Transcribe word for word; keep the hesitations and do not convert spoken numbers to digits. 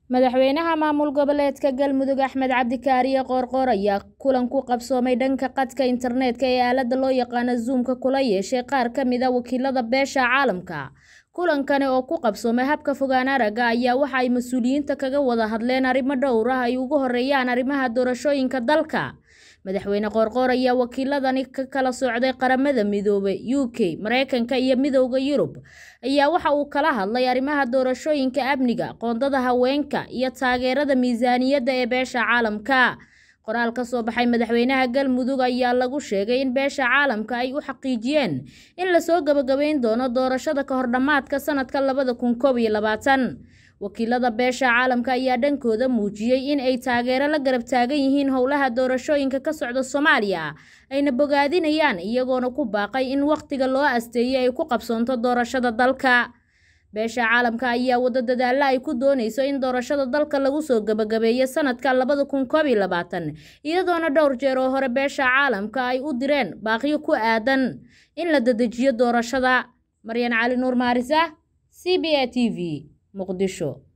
madaxweynaha maamul goboleedka Galmudug Axmed Cabdi Kaariye Qoorqoor ayaa kulan ku qabsoomay dhanka qadka internetka ee aaladda loo yaqaan Zoom-ka kula yeeshay qaar ka mid ah wakiilada beesha caalamka. Kulankani oo ku qabsoomay habka fogaan aragga ayaa waxa ay mas'uuliyiinta kaga wada hadleen arrimo dhowr ah ay ugu horeeyaan arrimaha doorashooyinka dalka. Madaxweyne Qoorqoor ayaa wakiiladani ka kala socday qaramada midoobay, U K, Mareykanka iyo Midowga Yurub ayaa waxa uu kala hadlay arrimaha doorashooyinka, amniga, qoondada haweenka iyo taageerada miisaaniyadda ee beesha caalamka. Qoraal ka soo baxay madaxweynaha Galmudug ayaa lagu sheegay in beesha caalamka ay u xaqiijiyeen in la soo gabagabeyn doono doorashada ka hor dhamaadka sanadka labada kun koob iyo labaatan. Wakiilada beesha caalamka ayaa dhankooda muujiyay in ay taageero la garab taagan yihiin howlaha doorashooyinka ka socda Soomaaliya, ayna bogaadinayaan iyagoona ku baaqay in waqtiga loo asteeyay ay ku qabsoonto doorashada dalka. Beesha caalamka ayaa wada dadaalo ay ku doonayso in doorashada dalka lagu soo gabagabeeyo sanadka labada kun koob iyo labaatan, iyadoona dhowr jeer oo hore beesha caalamka ay u direen baaqiyo ku aadan in la dedejiyo doorashada. Maryan Cali Nuur Maarisa, C B A T V, Muqdisho.